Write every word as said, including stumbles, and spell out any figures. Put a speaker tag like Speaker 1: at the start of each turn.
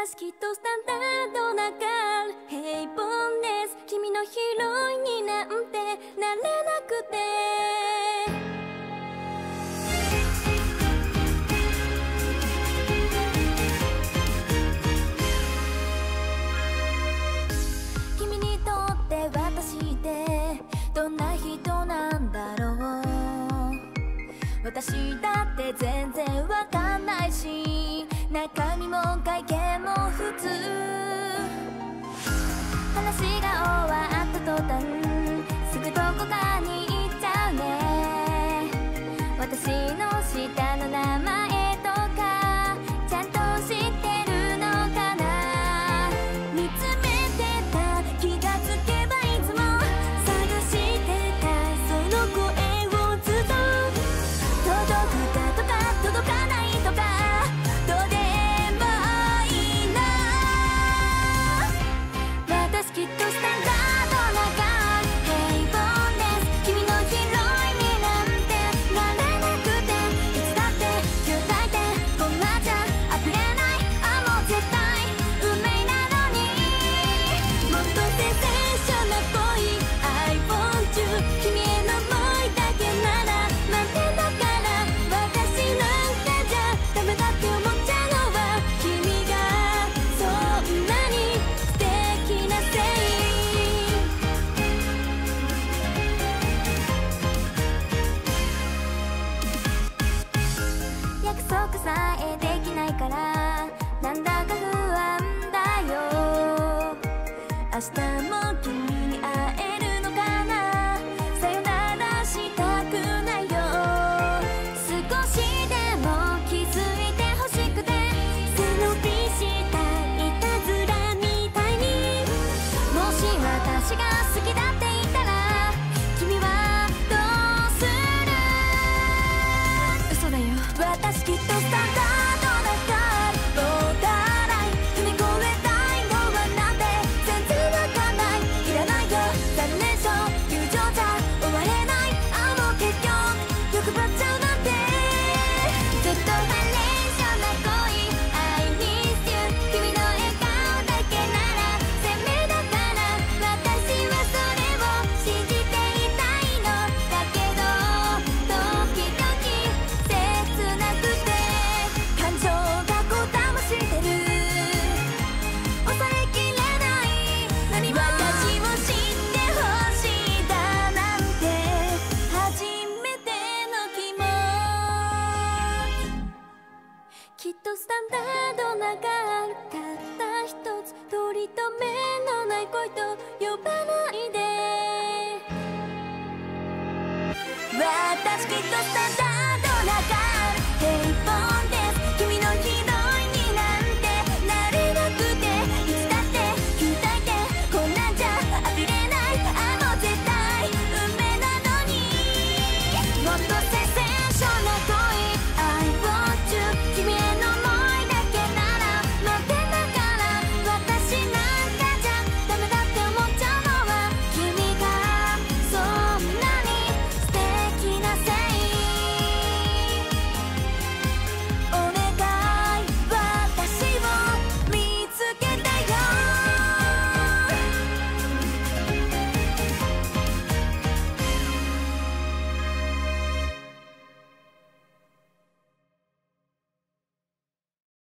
Speaker 1: 私きっとスタンダードなガール平凡です。君のヒロインになんてなれなくて、君にとって私ってどんな人なんだろう。私だって全然わかんないし、中身も外見も普通。話が終わった途端すぐどこかに行っちゃうね。私の下の名前とかちゃんと知ってるのかな。見つめてた気がつけばいつも探してたその声をずっと届くかとか届かないとかどうでもいいな。私きっとスタンダードなガール平凡です。君のヒロインになんてなれなくて、いつだって球体でこんなじゃあふれない。あもう絶対運命なのにもっとセンセーショナルっぽい I want you 君への想いだけなら満点だから、私なんかじゃダメだって思っちゃうのは君がそんなに素敵なせい。約束さえできないからなんだか不安だよ。明日も君に会えるのかな。さよならしたくないよ。少しでも気づいてほしくて背伸びしたいたずらみたいに。もし私が好きだって言ったら君はどうする。嘘だよ。私きっとスタンダードなガールボーダーライン踏み越えたいのはなんて全然わかんない。いらないよ残念そう友情じゃ終われない。あもう結局欲張っちゃうなんてずっとハレーションな恋 I miss you 君の笑顔だけなら鮮明だから、私はそれを信じていたいのだけど時々切なくて感情がこだましてる。抑えきれないのに私を知ってほしいだなんて初めての気持ち。きっとスタンダードなガールたった一つ取り留めのない恋と呼ばないで。私きっとスタンダード